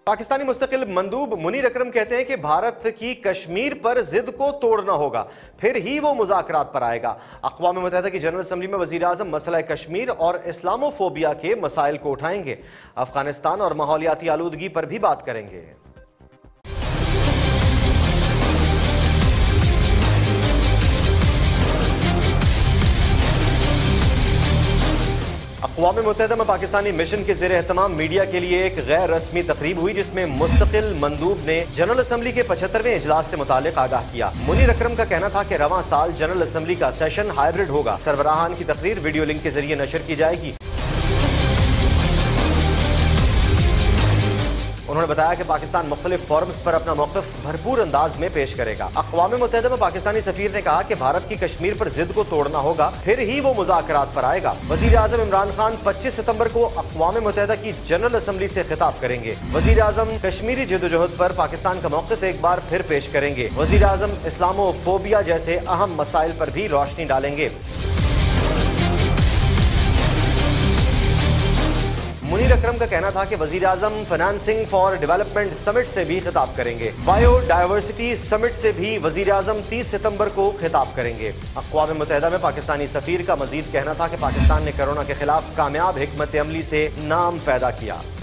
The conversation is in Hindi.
पाकिस्तानी मुस्तकिल मंदूब मुनीर अकरम कहते हैं कि भारत की कश्मीर पर जिद को तोड़ना होगा, फिर ही वो मुज़ाकरात पर आएगा। अक़वाम मुत्तहिदा की जनरल असम्बली में वज़ीर आज़म मसला कश्मीर और इस्लामोफोबिया के मसाइल को उठाएंगे। अफगानिस्तान और माहौलियाती आलूदगी पर भी बात करेंगे। अक़वाम मुत्तहिदा में पाकिस्तानी मिशन के ज़ेर एहतमाम मीडिया के लिए एक गैर रस्मी तकरीब हुई, जिसमें मुस्तकिल मंदूब ने जनरल असम्बली के 75वें इजलास से मुतालिक आगाह किया। मुनीर अकरम का कहना था कि रवां साल जनरल असम्बली का सेशन हाइब्रिड होगा। सरबराहान की तकरीर वीडियो लिंक के जरिए नशर की जाएगी। उन्होंने बताया कि पाकिस्तान मुख्तलिफ फोरम्स पर अपना मौक़िफ़ भरपूर अंदाज में पेश करेगा। अक़वाम मुत्तहिदा में पाकिस्तानी सफ़ीर ने कहा कि भारत की कश्मीर पर जिद को तोड़ना होगा, फिर ही वो मुज़ाकरात पर आएगा। वज़ीर आज़म इमरान खान 25 सितंबर को अक़वाम मुत्तहिदा की जनरल असम्बली से खिताब करेंगे। वज़ीर आज़म कश्मीरी जदोजहद पर पाकिस्तान का मौक़िफ़ एक बार फिर पेश करेंगे। वज़ीर आज़म इस्लामोफोबिया जैसे अहम मसाइल पर भी रोशनी डालेंगे। मुनीर अकरम का कहना था कि वज़ीर आज़म फाइनेंसिंग फॉर डेवलपमेंट समिट से भी खिताब करेंगे। बायोडायवर्सिटी समिट से भी वज़ीर आज़म 30 सितंबर को खिताब करेंगे। अक़वाम मुत्तहिदा में पाकिस्तानी सफ़ीर का मज़ीद कहना था कि पाकिस्तान ने कोरोना के खिलाफ कामयाब हिकमत अमली से नाम पैदा किया।